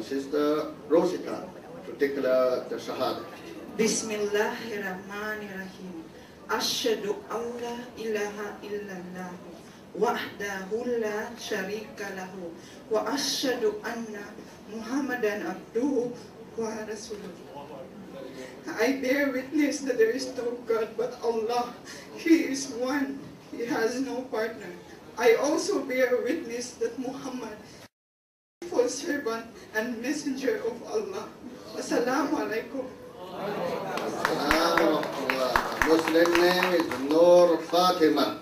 Sister Rosita to declare the Shahada. Bismillahirrahmanirrahim. Asyhadu an la ilaha illallah wahdahu la syarika lahu wa asyhadu anna Muhammadan abduhu wa rasuluh. I bear witness that there is no God but Allah. He is one. He has no partner. I also bear witness that Muhammad is a servant and messenger of Allah. Assalamu alaikum. Muslim name is Noor Fatima.